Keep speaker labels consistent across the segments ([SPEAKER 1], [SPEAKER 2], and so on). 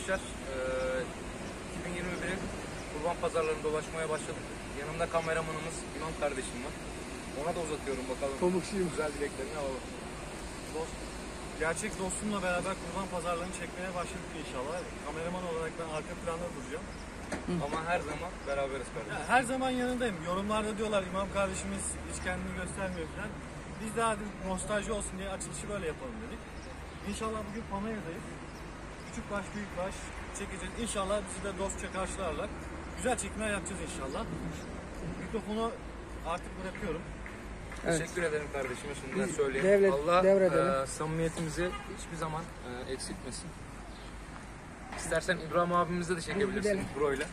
[SPEAKER 1] arkadaşlar 2021'in kurban pazarlarında dolaşmaya başladık. Yanımda kameramanımız İmam kardeşim var. Ona da uzatıyorum bakalım.
[SPEAKER 2] Pamukçuyum.
[SPEAKER 1] Güzel dileklerini alalım.
[SPEAKER 2] Gerçek dostumla beraber kurban pazarlarını çekmeye başladık inşallah. Kameraman olarak ben arka planda duracağım.
[SPEAKER 1] Ama her zaman beraberiz kardeşim.
[SPEAKER 2] Her zaman yanındayım. Yorumlarda diyorlar İmam kardeşimiz hiç kendini göstermiyor falan. Biz de hadi nostalji olsun diye açılışı böyle yapalım dedik. İnşallah bugün Panayır'dayız. Küçük baş büyük baş çekeceğiz. İnşallah bizi de dostça karşılarlar. Güzel çekimler yapacağız inşallah. Mikrofonu artık bırakıyorum.
[SPEAKER 1] Evet. Teşekkür ederim kardeşime, şimdiden söyleyeyim. Allah samimiyetimizi hiçbir zaman eksiltmesin. İstersen İbrahim abimizle de çekebilirsin Bro'yla.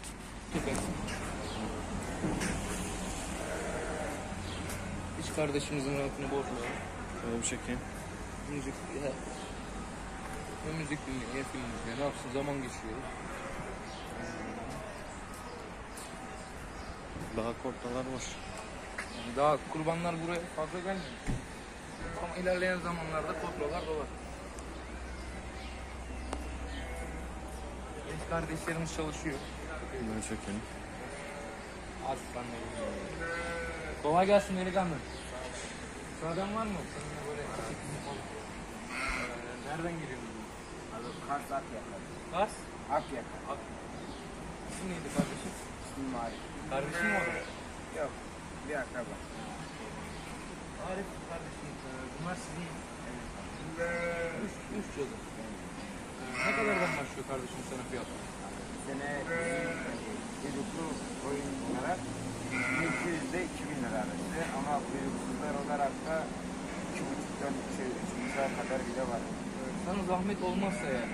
[SPEAKER 1] Hiç kardeşimizin rahatını bozmayalım.
[SPEAKER 2] Şöyle bir çekeyim.
[SPEAKER 1] Müzik ya. Ne müzik dinliyor, ne film izliyor, ne yapsın, zaman geçiyor.
[SPEAKER 2] Daha korkmalar var.
[SPEAKER 1] Yani daha kurbanlar buraya fazla gelmiyor. Ama ilerleyen zamanlarda kontroller dolar. Genç kardeşlerimiz çalışıyor.
[SPEAKER 2] Ben çekeyim.
[SPEAKER 1] Aslan ne bileyim. Kolay gelsin delikanlı. Sıradan var mı? Seninle böyle çekimli falan. Nereden geliyorsun?
[SPEAKER 3] Kars Akyaka.
[SPEAKER 1] Kars?
[SPEAKER 3] Akyaka.
[SPEAKER 1] İsim neydi kardeşim?
[SPEAKER 3] İsmim Arif.
[SPEAKER 1] Kardeşim mi orada?
[SPEAKER 3] Yok, bir akraba.
[SPEAKER 1] Arif kardeşim, bunlar sizin üç çocuk. Ne kadardan başlıyor kardeşim sana fiyat?
[SPEAKER 3] Sene kuyruklu oyunlara 200 ile 2000 lira arası ama kuyruksuzlar olarak da 2,5'dan 3,5'a kadar bile var.
[SPEAKER 1] Sana zahmet olmazsa ya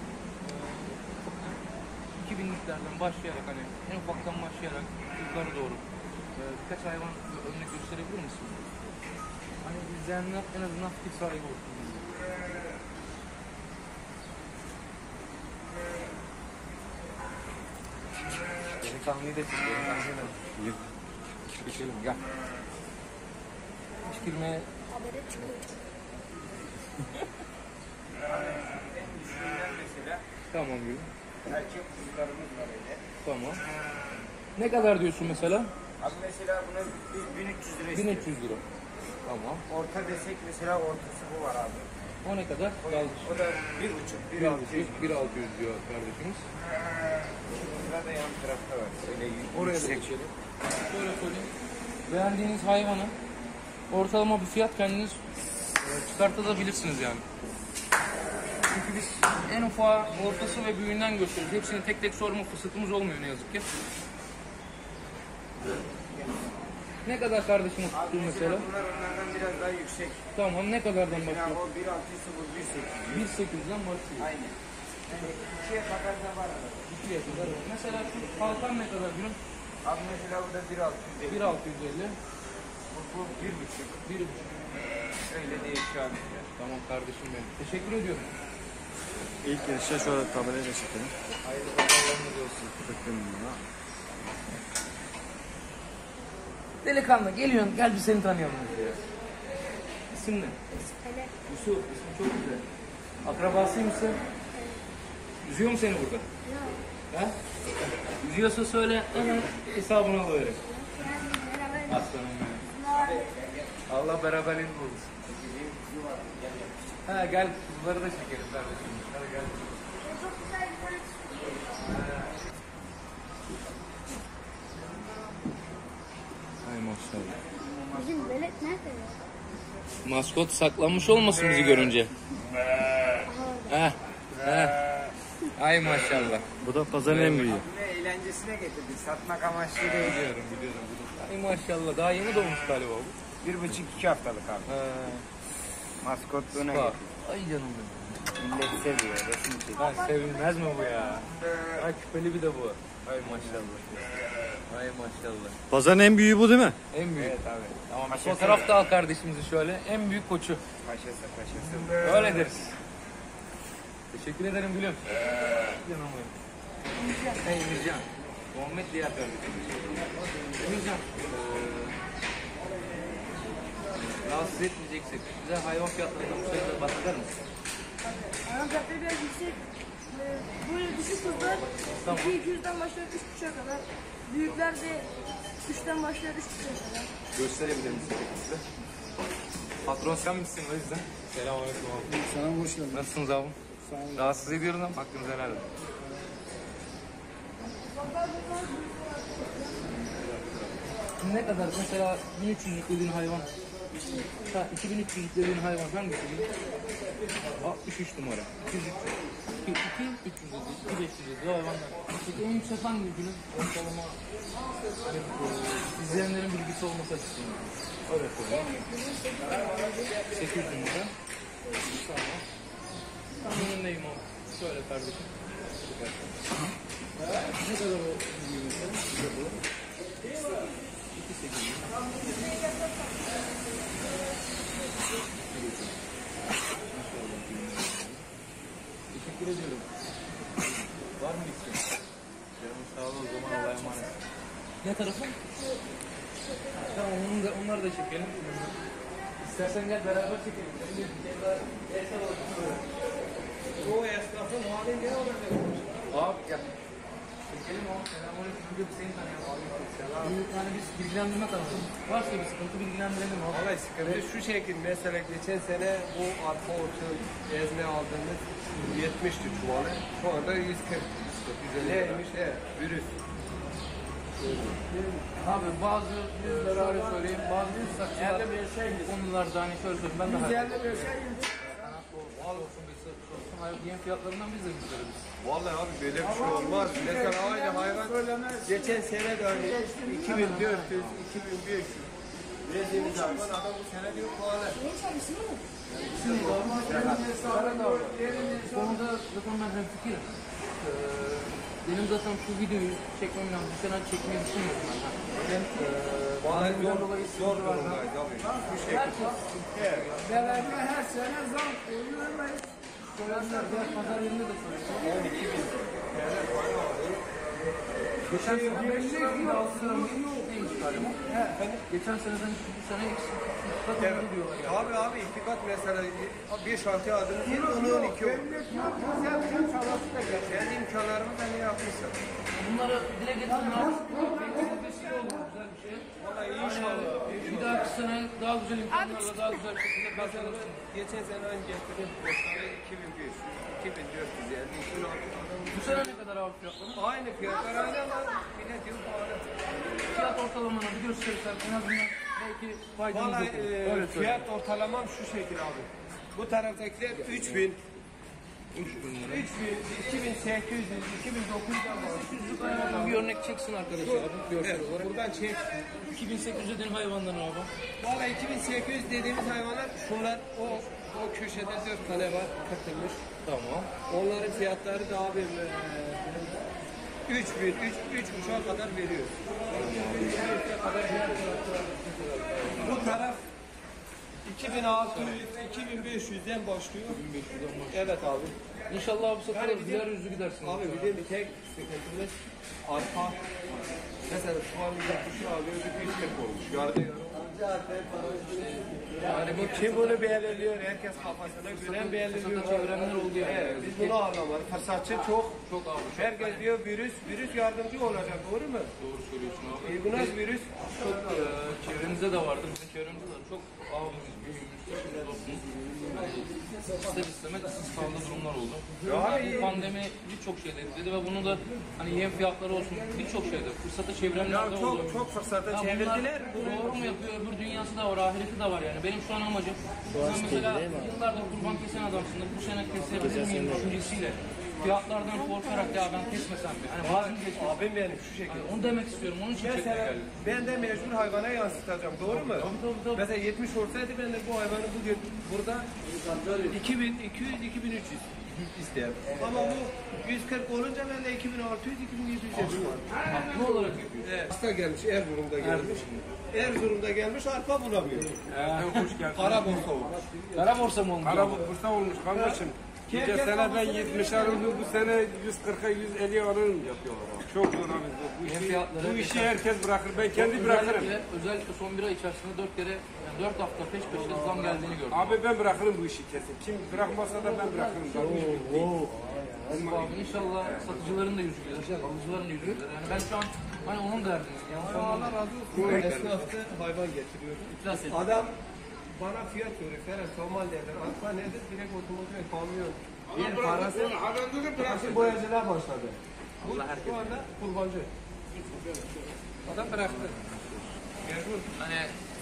[SPEAKER 1] 2000'liklerden başlayarak, hani en ufaktan başlayarak yukarı doğru birkaç hayvan örnek gösterebilir misin? Hani izleyenler en azından fikir sahibi olsun. Beni tahmin de çekelim, tahmin edelim. Geçelim, gel. Hiç girmeye...
[SPEAKER 3] Mesela
[SPEAKER 1] Tamam gülüm.
[SPEAKER 3] erkek kuzularımız var öyle.
[SPEAKER 1] Tamam. Ne kadar diyorsun mesela?
[SPEAKER 3] Abi mesela buna biz 1300 lira
[SPEAKER 1] 1300 lira. Tamam.
[SPEAKER 3] Orta desek mesela ortası bu var abi.
[SPEAKER 1] O ne kadar?
[SPEAKER 3] O da 1,5, 1,600.
[SPEAKER 1] 1.600 diyor kardeşimiz.
[SPEAKER 3] Burada da yan tarafta var. Öyle
[SPEAKER 1] Oraya da
[SPEAKER 3] yüksek.
[SPEAKER 1] geçelim. Şöyle söyleyeyim. Beğendiğiniz hayvanı ortalama bir fiyat kendiniz çıkartabilirsiniz yani. Çünkü biz en ufağı, ortası ve büyüğünden gösteriyoruz. Hepsini tek tek sorma fırsatımız olmuyor ne yazık ki. Ne kadar kardeşim
[SPEAKER 3] Abi
[SPEAKER 1] tuttu mesela?
[SPEAKER 3] bunlar onlardan biraz daha yüksek.
[SPEAKER 1] Tamam, ne kadardan
[SPEAKER 3] Mesela
[SPEAKER 1] başlıyor?
[SPEAKER 3] o 1,600 bu 1,800.
[SPEAKER 1] 1.8'den başlıyor.
[SPEAKER 3] Aynen. Yani 2'ye kadar da var arada.
[SPEAKER 1] 2'ye kadar. Mesela şu kalkan ne kadar günüm?
[SPEAKER 3] Abi mesela bu da 1,650.
[SPEAKER 1] 1.650.
[SPEAKER 3] Bu 1,5.
[SPEAKER 1] 1.5.
[SPEAKER 3] Öyle değişiyor abi.
[SPEAKER 1] Tamam kardeşim benim. Teşekkür ediyorum.
[SPEAKER 2] İlk girişte şöyle tabelayı da çekelim.
[SPEAKER 1] Hayırlı pazarlarınız olsun.
[SPEAKER 2] Çektim bunu.
[SPEAKER 1] Delikanlı geliyorsun, gel bir seni tanıyalım. İsim ne? Yusuf, ismi çok güzel. Akrabası mısın? Üzüyor mu seni burada? Yok. Ha? Üzüyorsa söyle, hemen hesabını alıverin. Aslanım benim. Allah beraberliğini bulsun. Ha gel, kızları da çekelim kardeşim. Hadi gel. Ay maşallah.
[SPEAKER 4] Bizim velet nerede ya?
[SPEAKER 1] Maskot saklanmış olmasın bizi görünce. Heh. Ay maşallah.
[SPEAKER 2] Bu da pazarın en büyüğü.
[SPEAKER 3] Yine eğlencesine getirdik. Satmak amaçlı değil.
[SPEAKER 1] Biliyorum. Ay maşallah. Daha yeni doğmuş galiba bu.
[SPEAKER 3] 1,5-2 haftalık abi. Maskotluğuna getirdik.
[SPEAKER 1] Ay canım benim.
[SPEAKER 3] Millet seviyor. Resim çekiyor.
[SPEAKER 1] Ay sevilmez mi bu ya? Ay küpeli bir de bu. Ay maşallah. Ay maşallah.
[SPEAKER 2] Pazarın en büyüğü bu değil mi?
[SPEAKER 1] En büyük.
[SPEAKER 3] Evet abi.
[SPEAKER 1] Tamam.
[SPEAKER 3] Paşası
[SPEAKER 1] Fotoğraf da al kardeşimizi şöyle. En büyük koçu.
[SPEAKER 3] Paşası.
[SPEAKER 1] Öyle deriz. Teşekkür ederim gülüm. Canım benim. Hey Emircan. Muhammed diye kardeşim. Emircan. Rahatsız etmeyeceksek bize hayvan fiyatlarından bu sayıda bahseder misin?
[SPEAKER 4] Ama fiyatları biraz yüksek.
[SPEAKER 5] Böyle düşük kızlar 200'den başlıyor 3.5'a kadar. Büyükler de 3'ten başlıyor 3.5'a kadar.
[SPEAKER 1] Gösterebilir misin peki size? Patron sen misin o yüzden? Selamünaleyküm abi.
[SPEAKER 6] Sana hoş geldin.
[SPEAKER 1] Nasılsınız abi?
[SPEAKER 6] Sağ olun.
[SPEAKER 1] Rahatsız ediyorum ama hakkınızı helal edin. Ne kadar mesela 1300'lük dediğin hayvan? 2300'lük dediğin hayvan hangisi? 63 numara. 200-300 hayvanlar. Peki en yüksek hangi günün ortalama izleyenlerin bilgisi olması açısından? Öyle koyalım. 800 numara. Tamam. Tam önündeyim abi. Şöyle kardeşim. Ne kadar o bilgi mesela? 2.8. Teşekkür ediyorum. Var mı bir şey? Canım sağ ol, o zaman Allah'a emanet. Ne tarafı? Tamam, onları da çekelim. İstersen gel beraber çekelim.
[SPEAKER 3] O esnafın hali ne olacak?
[SPEAKER 1] Abi gel. Çekelim abi. Selamünaleyküm. Bugün seni tanıyalım. Yani biz bilgilendirme tarafı. Varsa bir sıkıntı bilgilendirelim abi.
[SPEAKER 3] Vallahi sıkıntı şu şekil. Mesela geçen sene bu arpa otu ezme aldığımız 70'ti çuvalı. Şu anda 140. Neymiş? Virüs.
[SPEAKER 1] Abi bazı şöyle söyleyeyim, bazı saçlar konularda hani şöyle söyleyeyim, ben de Vallahi olsun bir sorsun, yem fiyatlarından biz de müşteriyiz.
[SPEAKER 3] Vallahi abi böyle bir şey olmaz. Mesela aynı hayvan geçen sene de hani 2400, 2500 verdiğimiz hayvan adam bu sene diyor pahalı.
[SPEAKER 1] Şimdi bu konuda zaten ben hemfikirim. Benim zaten şu videoyu çekmem lazım. Bu sene çekmeyi düşünmüyorum ben.
[SPEAKER 3] Vallahi
[SPEAKER 1] dolayı
[SPEAKER 3] zor durumdayız abi. Bu şekilde.
[SPEAKER 6] Belediye her sene zam koyuyor.
[SPEAKER 1] Söylenler diğer pazar yerinde de söylüyor.
[SPEAKER 3] 12.000 TL para alıyor.
[SPEAKER 1] Geçen sene 5 lira bir 6 lira neymiş galiba? Geçen seneden bu sene kat oldu diyorlar ya.
[SPEAKER 3] Abi iki kat mesela bir şantiye adını değil, onu 12 oldu. Kendi imkanlarımı ben ne yapmışsam.
[SPEAKER 1] Bunları dile getirmek vesile olur, güzel bir şey.
[SPEAKER 3] Vallahi inşallah.
[SPEAKER 1] Bir dahaki sene daha güzel imkanlarla daha güzel bir şekilde
[SPEAKER 3] Mesela
[SPEAKER 1] karşılaşırız.
[SPEAKER 3] geçen sene ön getirdim postları 2500, 2450, 2600.
[SPEAKER 1] Bu sene ne kadar abi fiyatları?
[SPEAKER 3] Aynı fiyatlar aynı ama yine diyor pahalı.
[SPEAKER 1] Fiyat ortalamana bir gösterirsen en azından belki faydamız
[SPEAKER 3] Vallahi
[SPEAKER 1] olur. Öyle
[SPEAKER 3] fiyat ortalamam şu şekil abi. Bu taraftakiler 3000,
[SPEAKER 1] 3000 lira.
[SPEAKER 3] 2800, 2900'den bahsediyor.
[SPEAKER 1] Bir örnek çeksin arkadaşlar. Görsel olarak.
[SPEAKER 3] Buradan çek.
[SPEAKER 1] 2800 dediğin hayvanların abi.
[SPEAKER 3] Vallahi 2800 dediğimiz hayvanlar şunlar o köşede 4 tane var katılmış.
[SPEAKER 1] Tamam.
[SPEAKER 3] Onların fiyatları da abi 3000, 3.5'a kadar veriyoruz. Bu taraf 2600, 2500'den başlıyor.
[SPEAKER 1] 1500'den başlıyor.
[SPEAKER 3] Evet abi.
[SPEAKER 1] İnşallah bu sefer
[SPEAKER 3] Yani bir de-
[SPEAKER 1] güler yüzlü gidersin.
[SPEAKER 3] Abi bir de bir tek sıkıntımız arpa. Mesela şu an 60'ı alıyoruz 240 olmuş. Yardım yani bu kim bunu belirliyor? Herkes kafasına göre belirliyor.
[SPEAKER 1] Fırsata çevirenler oldu yani.
[SPEAKER 3] Evet, biz bunu anlamadık. Fırsatçı çok.
[SPEAKER 1] Çok abi.
[SPEAKER 3] Herkes diyor virüs yardımcı olacak. Doğru mu?
[SPEAKER 1] Doğru söylüyorsun abi.
[SPEAKER 3] Bu nasıl virüs?
[SPEAKER 1] Çok çevremizde de vardı. Bizim çevremizde de çok abimiz, büyüğümüz, dostumuz. İster istemez işsiz kaldığı durumlar oldu. Bu pandemi birçok şeyde etkiledi ve bunu da hani yem fiyatları olsun birçok şeyde fırsata çevirenler de oldu.
[SPEAKER 3] Çok fırsata
[SPEAKER 1] Ya
[SPEAKER 3] çevirdiler.
[SPEAKER 1] bunlar doğru mu yapıyor? Öbür dünyası da var, ahireti de var yani. Benim şu an amacım, sen mesela yıllardır kurban kesen adamsındır. Bu sene kesebilir miyim düşüncesiyle. Fiyatlardan korkarak ya ben kesmesem mi? Hani bazı geçmez.
[SPEAKER 3] Abim benim şu şekilde.
[SPEAKER 1] Onu demek istiyorum. Onun için çekmek
[SPEAKER 3] Mesela
[SPEAKER 1] geldim.
[SPEAKER 3] ben de mecbur hayvana yansıtacağım. Doğru mu?
[SPEAKER 1] Tabii.
[SPEAKER 3] Mesela 70 olsaydı ben de bu hayvanı bugün burada 2200, 2300 isterim. Ama bu 140 olunca ben de 2600, 2700 yapıyorum.
[SPEAKER 1] Haklı olarak yapıyor.
[SPEAKER 3] Evet. Hasta gelmiş, Erzurum'da gelmiş. Erzurum'da gelmiş, arpa bulamıyor.
[SPEAKER 6] Hoş geldin.
[SPEAKER 3] Kara borsa olmuş.
[SPEAKER 1] Kara borsa mı olmuş?
[SPEAKER 6] Kara bursa olmuş kardeşim. Geçen sene ben 70 alırdım, bu sene 140'a 150 alırım yapıyorlar abi. Çok zor abi. Bu işi herkes bırakır. Ben kendi bırakırım.
[SPEAKER 1] Özellikle son bir ay içerisinde 4 kere, yani 4 hafta peş peşe zam geldiğini gördüm.
[SPEAKER 6] Abi ben bırakırım bu işi kesin. Kim bırakmasa da ben bırakırım.
[SPEAKER 1] Abi inşallah satıcıların da yüzü güler, alıcıların da yüzü güler. Yani ben şu an hani onun derdindeyim. Yani
[SPEAKER 7] Allah razı olsun. Esnafta hayvan getiriyor.
[SPEAKER 1] İflas ettim.
[SPEAKER 7] Adam bana fiyat soruyor. Ferhat Somal nedir? Asla nedir? Direkt otomobil, kamyon. Bir parası boyacılığa başladı. Bu şu anda kurbancı. Adam bıraktı. Mecbur.
[SPEAKER 1] Hani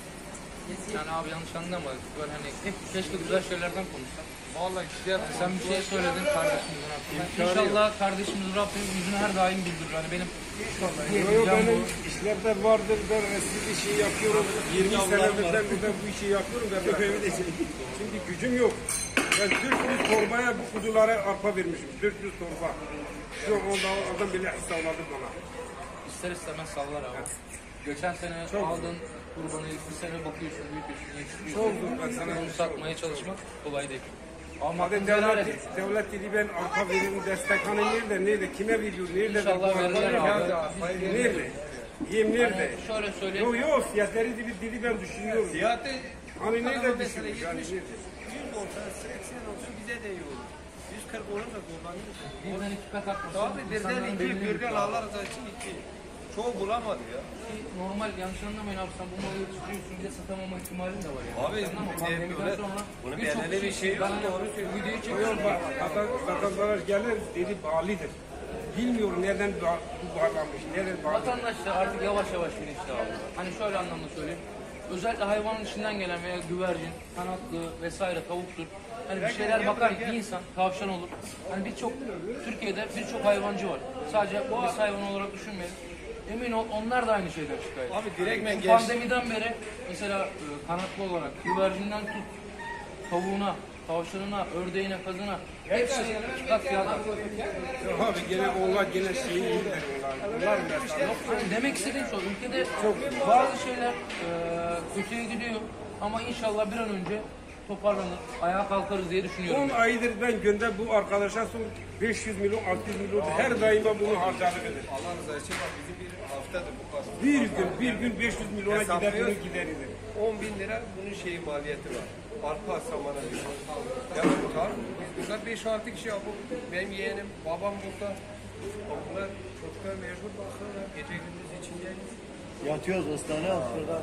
[SPEAKER 1] yani abi yanlış anlama. Böyle hani hep keşke güzel şeylerden konuşsak.
[SPEAKER 7] Vallahi işte
[SPEAKER 1] Sen bir şey söyledin kardeşimizin Rabbim. İnşallah kardeşimiz Rabbim yüzünü her daim güldürür. Hani benim
[SPEAKER 6] Yok benim işlerde vardır, ben resmi bir şey yapıyorum. 20 senedir ben burada bu işi yapıyorum. Ben şimdi gücüm yok. Ben 400 torbaya bu kuzulara arpa vermişim. 400 torba. Yok ondan bile hesapladı bana.
[SPEAKER 1] ister istemez sallar abi. Geçen sene aldın kurbanı, bir sene bakıyorsun, büyütüyorsun, yetiştiriyorsun.
[SPEAKER 6] Çok zor ben sana
[SPEAKER 1] Onu satmaya çalışmak kolay değil. Ama
[SPEAKER 6] Hadi devlet dedi ben arpa veririm, destek hani nerede, kime veriyor, nerede?
[SPEAKER 1] İnşallah verirler abi.
[SPEAKER 6] Nerede? Yem nerede?
[SPEAKER 1] Şöyle söyleyeyim.
[SPEAKER 6] Yok fiyatları dedi ben düşünüyorum.
[SPEAKER 7] fiyatı
[SPEAKER 6] Hani nerede
[SPEAKER 7] mesela
[SPEAKER 6] düşünüyor? Yani
[SPEAKER 7] 70, 100 olsa 80 olsa bize de iyi olur. 140 olursa kullanırız.
[SPEAKER 1] Birden iki kat artmasın.
[SPEAKER 7] Tabii birden iki, birden Allah rızası için iki. Çoğu bulamadı ya.
[SPEAKER 1] Normal yanlış anlamayın abi, sen bu malı yetiştiriyorsun diye satamama ihtimalin de var yani.
[SPEAKER 7] Abi,
[SPEAKER 1] Sen ama
[SPEAKER 7] ne
[SPEAKER 1] pandemiden
[SPEAKER 7] böyle-
[SPEAKER 1] sonra
[SPEAKER 7] bunu
[SPEAKER 1] birçok
[SPEAKER 7] belirli bir şey yok.
[SPEAKER 1] ben
[SPEAKER 7] Doğru söylüyorsun.
[SPEAKER 1] videoyu
[SPEAKER 6] Yok
[SPEAKER 1] çekiyorum.
[SPEAKER 6] vatandaş gelir dedi bağlıdır. Bilmiyorum nereden bu bağlanmış, nereden bağlı.
[SPEAKER 1] Vatandaşlar artık yavaş yavaş bilinçli abi. Hani şöyle anlamda söyleyeyim. Özellikle hayvanın içinden gelen veya güvercin, kanatlı vesaire tavuktur. Hani bir şeyler bakar bir insan, tavşan olur. Hani Türkiye'de birçok hayvancı var. Sadece biz hayvan olarak düşünmeyelim. Emin ol onlar da aynı şeyden şikayet.
[SPEAKER 7] Abi direktmen
[SPEAKER 1] Şu pandemiden beri mesela kanatlı olarak güvercinden tut, tavuğuna, tavşanına, ördeğine, kazına hepsi iki kat fiyat.
[SPEAKER 6] Abi gene onlar gene şeyi iyiler onlar mesela.
[SPEAKER 1] Yani demek istediğim şu, ülkede bazı şeyler kötüye gidiyor ama inşallah bir an önce toparlanır, ayağa kalkarız diye düşünüyorum.
[SPEAKER 6] 10 aydır ben gönder bu arkadaşa son 500 milyon, 600 milyon her daima bunu harcadıdır.
[SPEAKER 7] Allah rızası için bak bizim bir haftadır bu kas.
[SPEAKER 6] Bir gün 500 milyona gider bunun gideridir.
[SPEAKER 7] 10 bin lira bunun şeyi maliyeti var. Arpa samana diyor. Ya tutar. Biz burada 5-6 kişi yapıp benim yeğenim, babam burada. Onlar çocuklar mecbur bakıyorlar. Gece gündüz içindeyiz.
[SPEAKER 2] Yatıyoruz ıslanıyoruz şurada.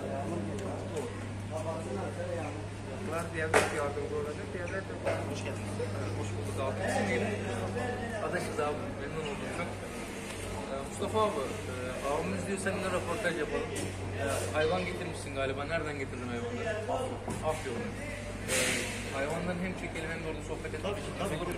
[SPEAKER 7] Bunlar devlet yardımcı olacak. Devlet de hoş geldiniz. Hoş bulduk abi.
[SPEAKER 1] Adaşız abi, memnun oldum çok. Mustafa abi, abimiz diyor seninle röportaj yapalım. Hayvan getirmişsin galiba. Nereden getirdin hayvanları? Afyon'dan. Hayvanların hem çekelim hem de orada sohbet edelim. Tabii.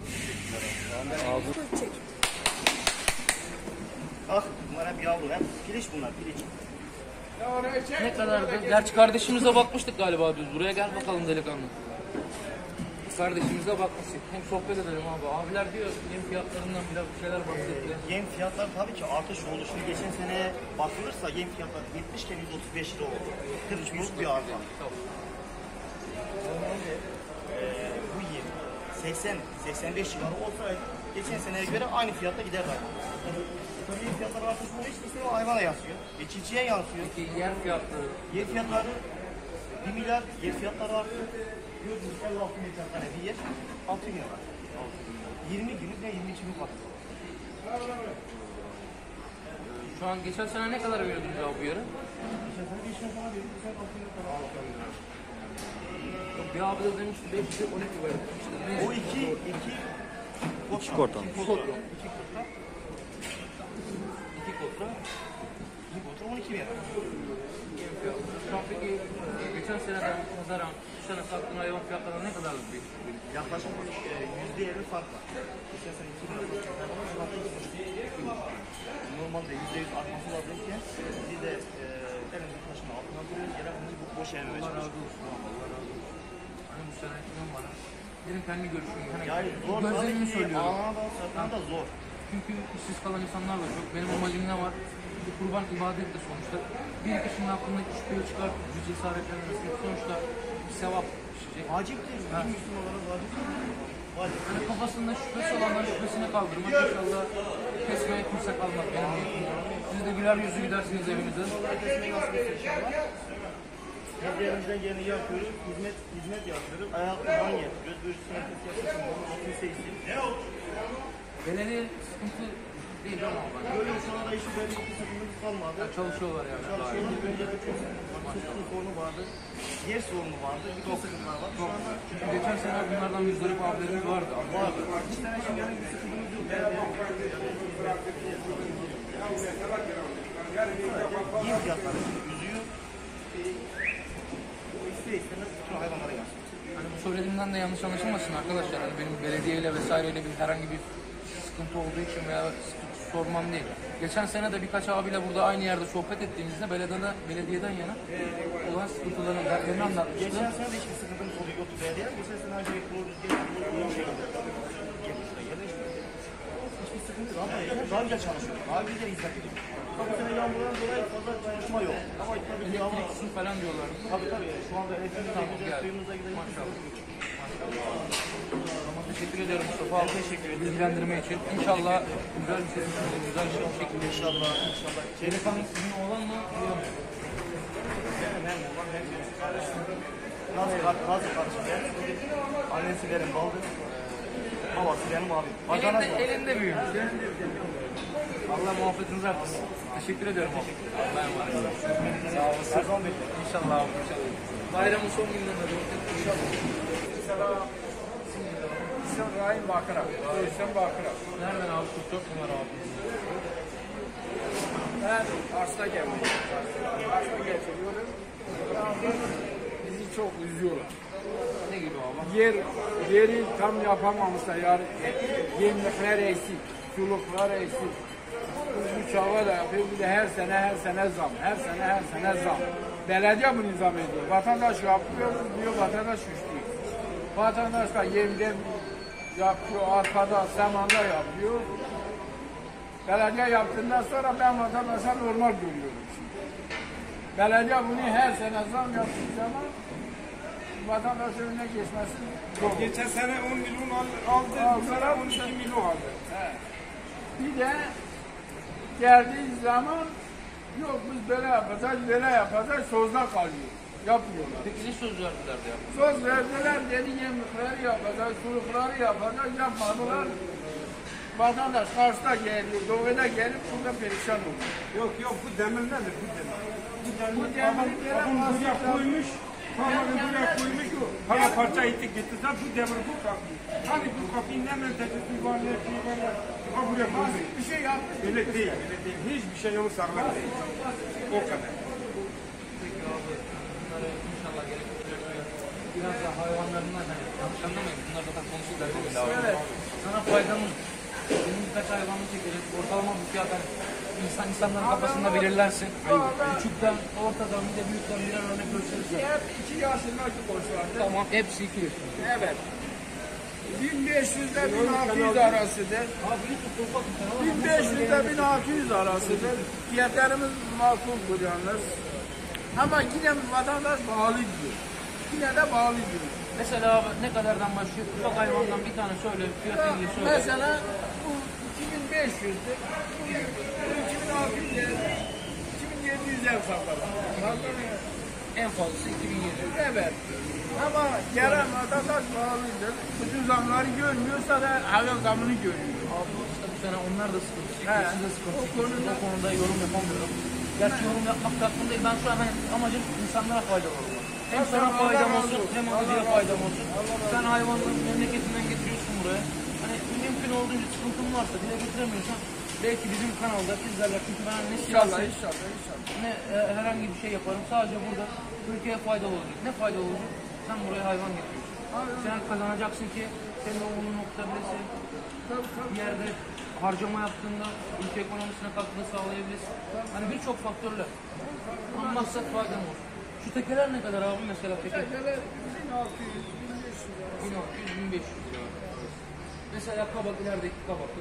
[SPEAKER 8] Bak bunlar hep yavru, hep piliç bunlar, piliç.
[SPEAKER 1] Ne kadardı? Gerçi kardeşimize bakmıştık galiba biz. Buraya gel bakalım delikanlı. Kardeşimize bakmıştık. Hem sohbet edelim abi. Abiler diyor yem fiyatlarından biraz bir şeyler bahsetti.
[SPEAKER 8] Yem fiyatları tabii ki artış oldu. Şimdi geçen sene bakılırsa yem fiyatları 70 iken 135 lira oldu. 40 büyük bir arpa. Normalde bu yem 80-85 civarı olsaydı geçen seneye göre aynı fiyatta giderdi. Tabii yem fiyatları artış olduğu için işte o hayvana yansıyor. Çiftçiye yansıyor.
[SPEAKER 1] Peki yer fiyatları?
[SPEAKER 8] Yer fiyatları 1 milyar, yer fiyatları arttı. Gördüğünüz 56 milyar tane bir yer 6 milyar. 20 günlük ve 22 günlük var.
[SPEAKER 1] Şu an geçen sene ne kadar veriyordunuz abi bu yere?
[SPEAKER 8] Geçen sene 5 milyon falan verdik, bu sene 6 milyon falan aldık.
[SPEAKER 1] Bir abi de demişti 5'te 12 verdi.
[SPEAKER 8] O iki kotra.
[SPEAKER 1] İki kotra.
[SPEAKER 8] 12 milyar.
[SPEAKER 1] Şu an peki geçen seneden nazaran bu sene sattığın hayvan fiyatlarına ne kadarlık bir?
[SPEAKER 8] Yaklaşık %50 fark var. Geçen sene 2 milyon şu anda 2,5. Normalde %100 artması lazımken biz de elimizin taşını altına duruyoruz. Yerimizi bu boş evime
[SPEAKER 1] Allah razı olsun. Allah razı olsun. Hani bu sene inan bana. Benim kendi görüşüm. Hani
[SPEAKER 8] yani zor
[SPEAKER 1] gözlemimi söylüyorum.
[SPEAKER 8] Anadolu satımı da zor.
[SPEAKER 1] Çünkü işsiz kalan insanlar da çok. Benim amacım ne var? Bu kurban ibadet de sonuçta. Bir kişinin aklında şüpheye çıkart, yüz cesaretlenmesi. Sonuçta bir sevap düşecek.
[SPEAKER 8] Vacip değil. Bir Müslüman olarak vacip değil. Vacip.
[SPEAKER 1] Hani kafasında şüphesi olanların şüphesini kaldırmak. İnşallah kesmeye kimse kalmaz. Benim niyetim. Siz de güler yüzü gidersiniz evinize.
[SPEAKER 8] Kesmeyi nasıl bir inşallah. Biz elimizden geleni yapıyoruz. Hizmet yapıyoruz. Ayaklarından getiriyoruz. Ölçüsü nefes yapıyoruz. Kimse istiyor.
[SPEAKER 1] Belediye sıkıntı değil ama
[SPEAKER 8] Böyle şu anda işi belli bir sıkıntımız kalmadı.
[SPEAKER 1] çalışıyorlar yani.
[SPEAKER 8] Çalışıyorlar. Önce de çok su sorunu vardı. Yer sorunu vardı. Bütün sıkıntılar var. Şu anda
[SPEAKER 1] Çünkü geçen sene bunlardan müzdarip abilerimiz vardı.
[SPEAKER 8] vardı. Hiç tane şimdi yani bir sıkıntımız yok. Yem fiyatları üzüyor. O ister istemez bütün hayvanlara yansıyor.
[SPEAKER 1] Hani bu söylediğimden de yanlış anlaşılmasın arkadaşlar. Hani benim belediyeyle vesaireyle bir herhangi bir sıkıntı olduğu için veya sıkıntı sormam değil. Geçen sene de birkaç abiyle burada aynı yerde sohbet ettiğimizde belediyeden yana olan sıkıntılarını, dertlerini anlatmıştı.
[SPEAKER 8] Geçen sene de hiçbir sıkıntımız yoktu belediye. Geçen sene ancak kuru rüzgar uyum şekilde gelmişler. Hiçbir sıkıntı yok ama daha güzel çalışıyor. Daha güzel hizmet ediyor. Bu sene yağmurdan dolayı fazla çalışma yok. Ama
[SPEAKER 1] Elektrik su falan diyorlar.
[SPEAKER 8] tabii. Şu anda elektriğimiz de güzel, suyumuz da güzel.
[SPEAKER 1] Ama teşekkür ediyorum Mustafa abi. Teşekkür ederim. Bilgilendirme için. İnşallah güzel bir şey, güzel bir şekilde
[SPEAKER 8] İnşallah.
[SPEAKER 1] Delikanlı sizin oğlan mı?
[SPEAKER 8] Nasıl kardeşim ben? Annesi benim baldır. Babası benim abim.
[SPEAKER 1] Elinde büyümüş. Allah muhabbetinizi arttırsın. Teşekkür ediyorum abi. Allah'a emanet olun. Sağ olasın. İnşallah abi. İnşallah. Bayramın son günlerinde İnşallah.
[SPEAKER 6] İsim Rahim Bakıra. İsim Bakıra.
[SPEAKER 1] Nereden abi? 44 numara abi.
[SPEAKER 6] Ben hasta geldim. Hasta geçiriyorum. Bizi çok üzüyorlar.
[SPEAKER 1] Ne gibi abi?
[SPEAKER 6] Yeri tam yapamamışlar. Yani yemlikler eksik, suluklar eksik. Bu çava da yapıyor. Bir de her sene zam. Her sene zam. Belediye bu nizam ediyor. Vatandaş yapıyor diyor, vatandaş üçlüyor. Vatandaş da yemden yapıyor, arkada, samanda yapıyor. Belediye yaptığından sonra ben vatandaşa normal görüyorum şimdi. Belediye bunu her sene zam yaptığı zaman vatandaş önüne geçmesi zor.
[SPEAKER 3] Geçen sene 10 milyon aldı, bu sene 12 milyon aldı.
[SPEAKER 6] Bir de geldiği zaman yok biz böyle yapacağız, sözde kalıyor. Yapmıyorlar.
[SPEAKER 1] Peki ne söz verdilerdi ya?
[SPEAKER 6] Söz verdiler dedi yemlikleri yapacağız, sulukları yapacağız, yapmadılar. Vatandaş Kars'ta geldi, Doğu'da gelip burada perişan oldu.
[SPEAKER 3] Yok bu demir nedir?
[SPEAKER 6] Bu demiri
[SPEAKER 3] Adam buraya koymuş, parmağını buraya koymuş, para parça itti gitti. Sen bu demir bu kapı. Hani bu kapının hemen tepesi var, ne var ya. Ha buraya koymuş.
[SPEAKER 6] Bir şey yapmış.
[SPEAKER 3] Öyle değil. Hiçbir şey onu sağlam değil. O kadar.
[SPEAKER 1] Peki abi bunları inşallah gerekli biraz da hayvanlarından hani yanlış anlamayın. Bunlar zaten konuşurlar değil mi?
[SPEAKER 6] Evet.
[SPEAKER 1] Sana faydamız. Benim birkaç hayvanını çekeriz. Ortalama bir fiyat hani insanların kafasında belirlersin. Küçükten, ortadan bir de büyükten birer örnek gösterirsen.
[SPEAKER 6] Hep 2 yaşındaki koçlardı.
[SPEAKER 1] Tamam hepsi 2 yaşında.
[SPEAKER 6] Evet. 1500'de 1600 arasıdır.
[SPEAKER 1] Abi YouTube ufak bir tane.
[SPEAKER 6] 1500'de 1600 arasıdır. Fiyatlarımız makuldur yalnız. Ama yine vatandaş bağlı diyor. Yine de bağlı diyor.
[SPEAKER 1] Mesela abi ne kadardan başlıyor? Ufak hayvandan bir tane söyle, fiyatını diye söyle.
[SPEAKER 6] Mesela bu 2500'dür. Bu 2600 lira. 2700 ev satalım.
[SPEAKER 1] En fazlası 2700.
[SPEAKER 6] Evet. Ama gelen vatandaş bağlıdır. Bütün zamları görmüyorsa da hava zamını görüyor.
[SPEAKER 1] Abi işte bu sene onlar da sıkıntı çekiyor,
[SPEAKER 6] He.
[SPEAKER 1] siz de sıkıntı
[SPEAKER 6] O
[SPEAKER 1] çekiyorsunuz.
[SPEAKER 6] konuda-
[SPEAKER 1] O konuda yorum yapamıyorum. Gerçi yorum yapmak da aklım değil. Ben şu an hani amacım insanlara faydalı olmak. Hem sana
[SPEAKER 6] Allah
[SPEAKER 1] faydam
[SPEAKER 6] razı
[SPEAKER 1] olsun,
[SPEAKER 6] olsun.
[SPEAKER 1] hem
[SPEAKER 6] Allah
[SPEAKER 1] alıcıya
[SPEAKER 6] razı
[SPEAKER 1] faydam olsun. Sen hayvanları memleketinden getiriyorsun buraya. Hani mümkün olduğunca sıkıntın varsa dile getiremiyorsan belki bizim kanalda izlerler. Çünkü ben ne
[SPEAKER 6] İnşallah,
[SPEAKER 1] siyaset,
[SPEAKER 6] inşallah, inşallah.
[SPEAKER 1] ne herhangi bir şey yaparım. Sadece burada ülkeye faydalı olacak. Ne faydalı olacak? Sen buraya hayvan getiriyorsun. Sen kazanacaksın ki senin oğlunu okutabilirsin. Bir yerde harcama yaptığında ülke ekonomisine katkı sağlayabilirsin. Hani birçok faktörle. Ama maksat faydan olsun. Şu tekeler ne kadar abi mesela teker?
[SPEAKER 6] Tekeler 1600, 1500 lira.
[SPEAKER 1] 1600, 1500 lira. Mesela kabak ilerideki kabak.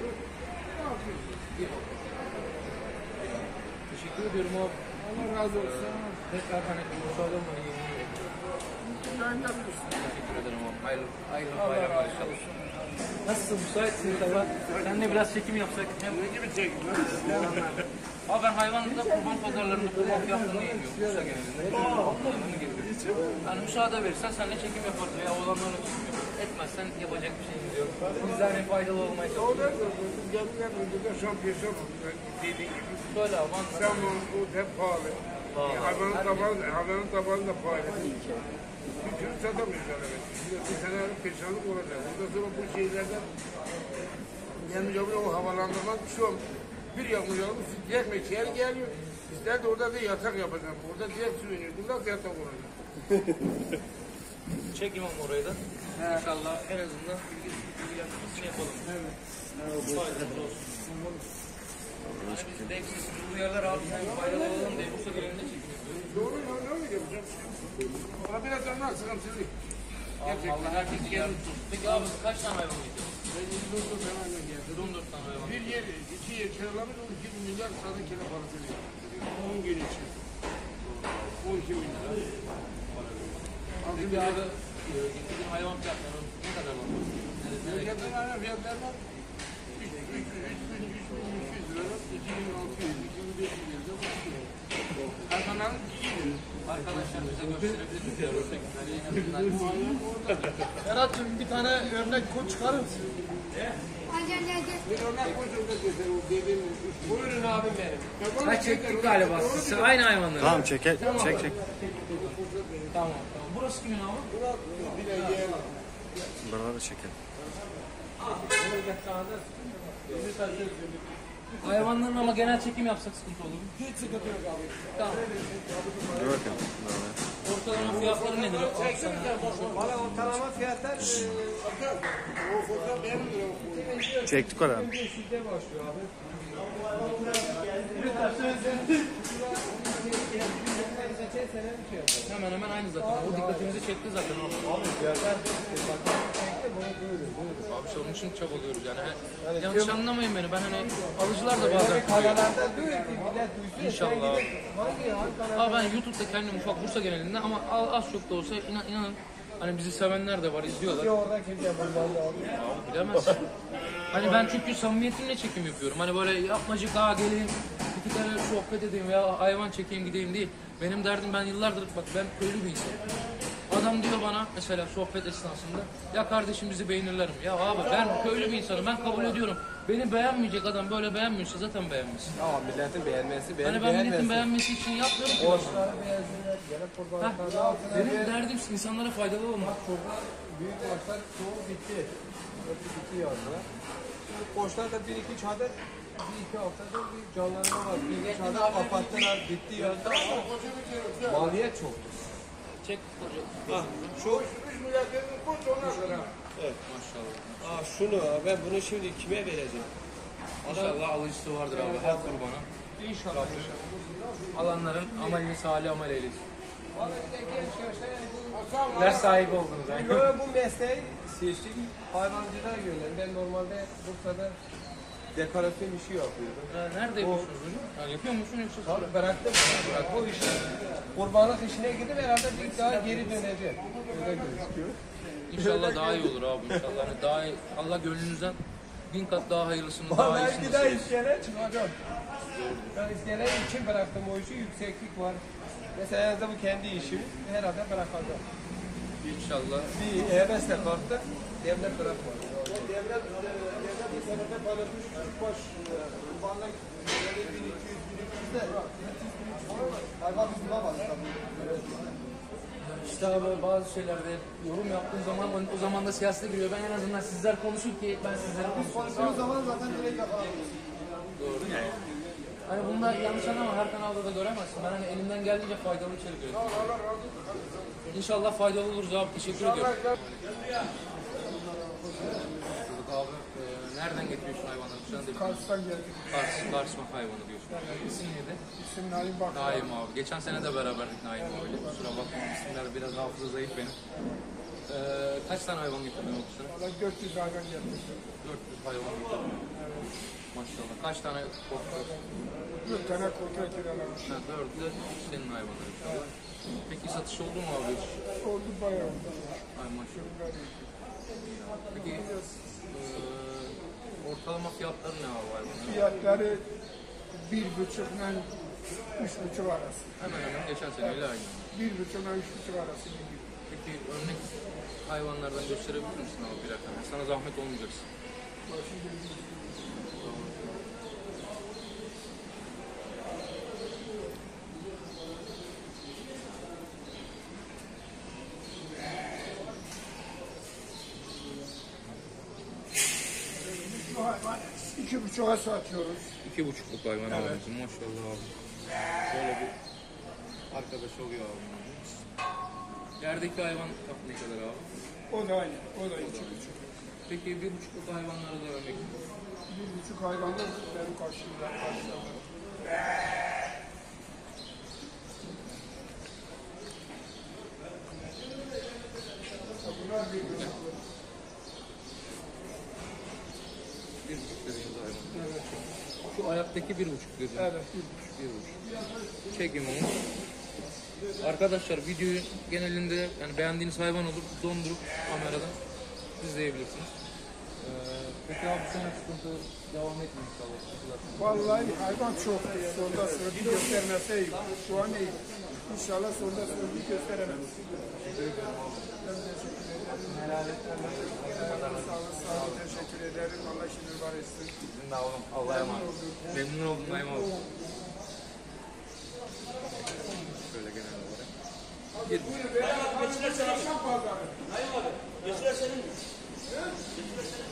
[SPEAKER 1] Teşekkür ediyorum abi.
[SPEAKER 6] Allah razı olsun.
[SPEAKER 1] Tekrar hani müsaade olmanı yemin
[SPEAKER 6] Göndermişsin.
[SPEAKER 1] Teşekkür ederim abi. Hayırlı
[SPEAKER 6] Allah
[SPEAKER 1] bayramlar
[SPEAKER 6] razı
[SPEAKER 1] inşallah.
[SPEAKER 6] olsun.
[SPEAKER 1] Nasılsın? Müsaitsin inşallah. Seninle biraz çekim yapsak. Hem
[SPEAKER 3] Ne gibi çekmiyor?
[SPEAKER 1] Abi ben hayvanlıkta kurban pazarlarında kurban fiyatlarını yemiyorum. Bursa genelinde. Onu getiriyorum. Yani müsaade verirsen seninle çekim yaparız veya olanlarla çekim yaparız. Etmezsen yapacak bir şeyimiz yok. Biz de hani faydalı olmaya çalışıyoruz.
[SPEAKER 6] Geldiler burada şampiyon dediğin gibi.
[SPEAKER 1] Böyle abi anladım.
[SPEAKER 6] Sen bu hep pahalı. Hayvanın tabanı da pahalı. Bir türlü satamıyoruz arabası. Bir sene perişanlık olacak. Ondan sonra bu şeylerden gelmeyecek o havalandırmak bir şey olmuş. Bir yapmayacağım, diğer mekiğe geliyor. Bizler de orada bir yatak yapacağım. Orada diğer sürünüyor. Burada yatak olacak.
[SPEAKER 1] Çekim ama orayı da. İnşallah en azından bilgilendirmesi şey yapalım. Evet. Faydalı olsun. Yani biz de eksik bu yerler abi sen faydalı olalım diye Bursa genelinde çekim yapıyoruz.
[SPEAKER 6] Doğru ya, ne öyle yapacağım? Ona biraz canlı sıkıntısızlık.
[SPEAKER 1] Allah herkes geldi. Peki abi kaç tane hayvan getirdin?
[SPEAKER 6] Ben 24 tane hayvan geldim.
[SPEAKER 1] 14 tane hayvan.
[SPEAKER 6] Bir yer, iki yer kiralamış 12 milyar sadece kira parası veriyor. 10 gün için. 12 milyar.
[SPEAKER 1] Peki abi getirdiğin hayvan fiyatları ne kadar var?
[SPEAKER 6] Getirdiğin hayvan fiyatları var. 3.300 lira, 2.600, 2.500 lira başlıyor. Hayvanların iyidir.
[SPEAKER 1] Arkadaşlar bize gösterebilir misiniz?
[SPEAKER 7] Berat'cığım bir tane örnek koç çıkarır mısın?
[SPEAKER 4] Gel.
[SPEAKER 6] Bir örnek koşulda göster o dediğim.
[SPEAKER 7] Buyurun abim benim.
[SPEAKER 1] Ha çektik galiba. Siz aynı hayvanları.
[SPEAKER 2] Tamam çek.
[SPEAKER 1] Tamam. Burası kimin abi?
[SPEAKER 2] Buraları çekelim.
[SPEAKER 1] Hayvanların ama genel çekim yapsak sıkıntı olur mu?
[SPEAKER 6] Hiç sıkıntı yok abi.
[SPEAKER 1] Tamam.
[SPEAKER 2] Dur bakayım.
[SPEAKER 1] Ortalama fiyatları nedir?
[SPEAKER 7] Valla ortalama fiyatlar
[SPEAKER 6] O fotoğraf benim lira.
[SPEAKER 2] Çektik oraya.
[SPEAKER 7] 500'de başlıyor abi.
[SPEAKER 1] Hemen hemen aynı zaten. O dikkatimizi çekti zaten. Abi işte onun için çabalıyoruz yani. Yanlış anlamayın beni. Ben hani alıcılar da bazen
[SPEAKER 7] Kanalarda diyor ki millet duysun.
[SPEAKER 1] İnşallah abi.
[SPEAKER 7] Hangi kanal?
[SPEAKER 1] Abi ben YouTube'da kendim ufak Bursa genelinde ama az çok da olsa inanın hani bizi sevenler de var, izliyorlar.
[SPEAKER 7] Orada kimse bulmalı abi.
[SPEAKER 1] Bilemezsin. Hani ben çünkü samimiyetimle çekim yapıyorum. Hani böyle yapmacık geleyim, iki tane sohbet edeyim veya hayvan çekeyim gideyim değil. Benim derdim ben yıllardır bak ben köylü bir insanım. Adam diyor bana mesela sohbet esnasında ya kardeşim bizi beğenirler mi? Ya abi ben köylü bir insanım ben kabul ediyorum. Beni beğenmeyecek adam böyle beğenmiyorsa zaten beğenmesin.
[SPEAKER 7] Ama milletin beğenmesi, beni
[SPEAKER 1] Hani ben milletin beğenmesi için yapmıyorum ki.
[SPEAKER 7] Borçları beğensinler, gene kurbanlıkları
[SPEAKER 1] Benim derdim insanlara faydalı olmak.
[SPEAKER 7] büyük maçlar çoğu bitti. Hepsi bitti yazdılar. Şimdi koçlar da bir iki çadır, bir iki haftada bir canlanma var. Bir iki çadır kapattılar, bitti yazdılar ama maliyet çoktu.
[SPEAKER 1] Çek
[SPEAKER 7] Şu
[SPEAKER 6] 3 milyar dedim koş ona kadar.
[SPEAKER 1] maşallah.
[SPEAKER 7] şunu ben bunu şimdi kime vereceğim?
[SPEAKER 1] İnşallah alıcısı vardır abi her kurbana.
[SPEAKER 7] İnşallah.
[SPEAKER 1] Alanların amelini salih amel eylesin. Ders sahibi oldunuz yani.
[SPEAKER 7] Böyle bu mesleği seçtik. Hayvancılığa yönlendim. Ben normalde Bursa'da dekorasyon işi yapıyordum.
[SPEAKER 1] Nerede yapıyorsunuz bunu? Yani yapıyor musun yoksa?
[SPEAKER 7] Tabii bıraktım. Bu işi kurbanlık işine gidip herhalde bir daha geri döneceğim. Öyle gözüküyor.
[SPEAKER 1] İnşallah daha iyi olur abi inşallah. Hani daha iyi, Allah gönlünüzden 1000 kat daha hayırlısını daha
[SPEAKER 7] Vallahi
[SPEAKER 1] iyisini
[SPEAKER 7] bir daha
[SPEAKER 1] nasip etsin.
[SPEAKER 7] iskele çıkacağım. Ben iskele için bıraktım o işi. Yükseklik var. Mesela en azından bu kendi işim. Herhalde bırakacağım.
[SPEAKER 1] İnşallah.
[SPEAKER 7] Bir hevesle kalktım. Devlet bırakmadı.
[SPEAKER 6] Devlet bir senede paylaşmış baş kurbanlık 1200 de hayvan biz bulamadık tabii.
[SPEAKER 1] İşte abi bazı şeylerde yorum yaptığım zaman o zaman da siyasete giriyor. Ben en azından sizler konuşun ki ben sizlere
[SPEAKER 6] Konuştuğumuz zaman zaten direkt yakalanıyoruz.
[SPEAKER 1] Doğru. Hani bunda yanlış anlama her kanalda da göremezsin. Ben hani elimden geldiğince faydalı içerik üretiyorum.
[SPEAKER 6] Allah razı olsun.
[SPEAKER 1] İnşallah faydalı oluruz abi. Teşekkür ediyorum. Abi nereden getiriyorsun hayvanları? Sen de
[SPEAKER 6] Kars'tan geldik.
[SPEAKER 1] Karsma hayvanı diyorsun. İsim neydi?
[SPEAKER 6] İsim Naim Bak.
[SPEAKER 1] Naim abi. Geçen sene de beraberdik Naim abiyle. Kusura bakma isimler biraz hafıza zayıf benim. Kaç tane hayvan getirdin o sene?
[SPEAKER 6] Valla 400 hayvan gelmiş.
[SPEAKER 1] 400 hayvan getirdin. Maşallah. Kaç tane korktu?
[SPEAKER 6] 4 tane kontrol kiralamış.
[SPEAKER 1] 4'ü de senin hayvanları inşallah. Peki satış oldu mu abi?
[SPEAKER 6] Oldu bayağı oldu.
[SPEAKER 1] Ay maşallah. Peki ortalama fiyatları ne abi hayvanların?
[SPEAKER 6] Fiyatları
[SPEAKER 9] 1,5'la 3,5 arası.
[SPEAKER 1] Hemen hemen geçen seneyle aynı.
[SPEAKER 9] 1,5'la 3,5 arası gidiyor.
[SPEAKER 1] Peki örnek hayvanlardan gösterebilir misin abi birer tane? Sana zahmet olmayacaksın.
[SPEAKER 9] Bu hayvan 2,5'a satıyoruz.
[SPEAKER 1] 2,5'luk hayvan abimizin maşallah abi. Böyle bir arkadaş oluyor abi. Yerdeki hayvan ne kadar abi?
[SPEAKER 9] O da aynı. O da 2,5.
[SPEAKER 1] Peki 1,5'luk hayvanlara da örnek
[SPEAKER 9] 1,5 hayvan da benim karşımda. Bunlar 1,5.
[SPEAKER 1] 1,5 dediğimiz hayvan.
[SPEAKER 9] Evet.
[SPEAKER 1] Şu ayaktaki 1,5 dedin.
[SPEAKER 9] Evet.
[SPEAKER 1] 1,5. Çekim onu. Arkadaşlar videoyu genelinde yani beğendiğiniz hayvan olur dondurup kameradan izleyebilirsiniz. Peki abi sana sıkıntı devam etmiyor inşallah.
[SPEAKER 9] Vallahi hayvan çok. Sonda sırrı göstermese iyi. Şu an iyi. İnşallah sonda sırrı gösteremez. Ben teşekkür ederim. Sağ olun. Teşekkür ederim. Allah işini var etsin.
[SPEAKER 1] Sizin de oğlum. Allah'a emanet. Memnun oldum Naim abi. Şöyle genel olarak.
[SPEAKER 9] Geçiler senin.
[SPEAKER 8] Geçiler senin mi? Geçiler senin